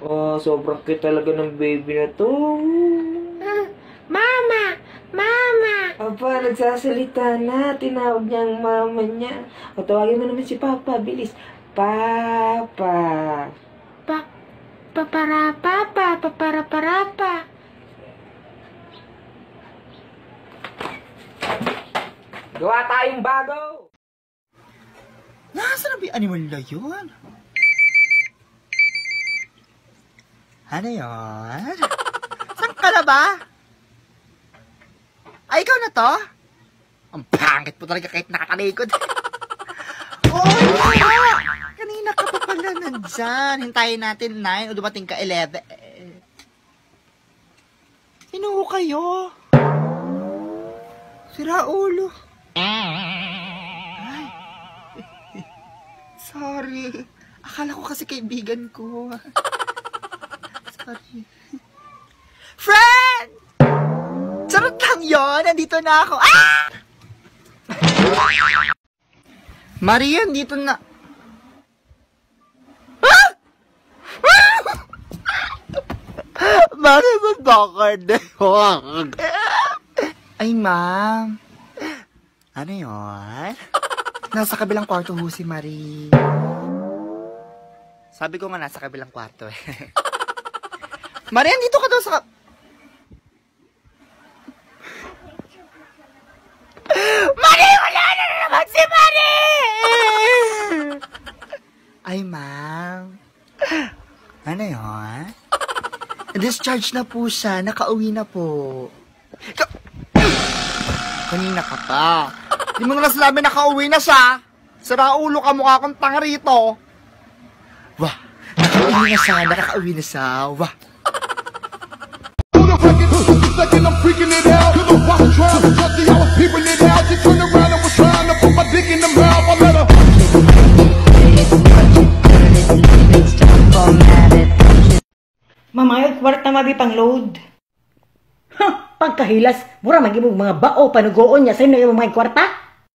Oh, sobrang cute talaga ng baby na to. Mama! Mama! Aba, nagsasalita na. Tinawag niya ang mama niya. O, tawagin mo naman si Papa. Bilis. Papa. Paparapa. Gawa tayong bago. Nasaan na ba yung animal na yun? Ano yun? Saan ka na ba? Ay, ikaw na to? Ang pangit po talaga kahit nakakalikod. Oh, kanina ka pa pala nandyan. Hintayin natin 9 o dumating ka 11. Sino kayo? Sira ulo. Ay. Sorry. Akala ko kasi kaibigan ko. Sorry. Friend! Sarot lang yun. Nandito na ako. Ah! Maria, dito na. Ah! Maria, bakit? Ay, ma'am. Ano yun? Nasa kabilang kwarto ho si Marie. Sabi ko nga nasa kabilang kwarto eh. Marie, dito ka daw sa... Marie, wala na naman si Marie! Ay, ma'am. Ano yun? Discharge na po siya. Nakauwi na po. Kanina ka pa. Di mo na sinabi nakauwi na siya. Sira ulo ka, mukha akong tanga rito. Wah, nakauwi na siya. Nakauwi na siya. Wah. Second, I'm freaking it out. Cause I was trying to touch it, I was peeping it out. She turned around and was trying to put my dick in the mouth. I let her. Mamayag kwarta mabi pang load. Ha! Pagkahilas, mura magibog mga bao panugoon niya sa inyo yung mga kwarta.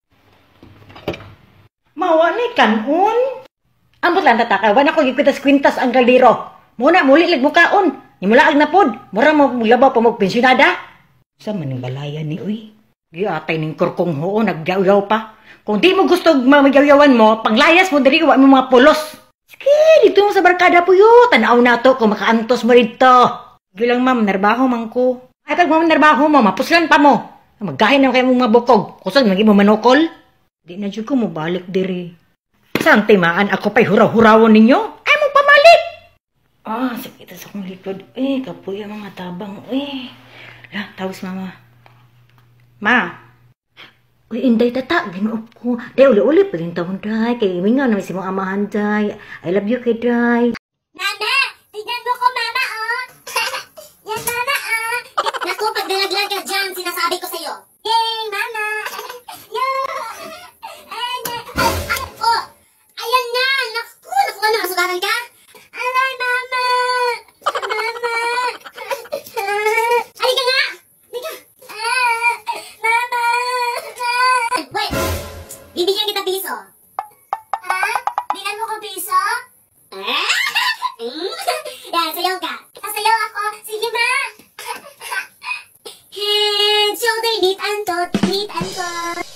Mawa ni kanon. Ambot lang tataka, wala ko gikwintas-kwintas ang kaldero. Muna, muli lagmukaon. Nimula ag napod, mura mo labaw pa mo pensyonada. Sa maning balaya ni uy. Giatay ning kurkong hoo, nagyaw-yaw pa. Kung di mo gusto magyaw-yawan mo, panglayas mo diri wa mo mga pulos. Sige, dito mo sa barkada po yun. Tanaw na to kung makaantos mo rito. Gilang ma'am, narbaho man ko. Ay pag ma'am narbaho mo, mapuslan pa mo. Maggahin na kayo mong mabukog. Kusag naging mo manukol. Di na dyan ko mo balik diri. Saan timaan ako pa'y huraw-hurawon ninyo? Ay mo pamalit! Ah, sakit sa akong likod. Eh, kapuya mga tabang. Eh, lah, tawis mama. Ma! Uy, inday tata, ginuop ko. Day, uli-uli pa rin taon, day. Kaya imingaw namin si mong amahan, day. I love you kay day. Mama! Tignan mo ko, mama, oh! Yan, mama, oh! Naku, pag nalaglag ka dyan, sinasabi ko sa'yo. Yay, mama! Oh! Ayan na! Naku, ano, masularan ka? Alay, mama! Mama! Halika nga! Halika! Mama! Wait! Bibigyan kita piso. Ha? Bigyan mo ko piso? Yan, sayaw ka. Sayaw ako. Sige, ma! Head, shoulder, knit and toe, knit and toe.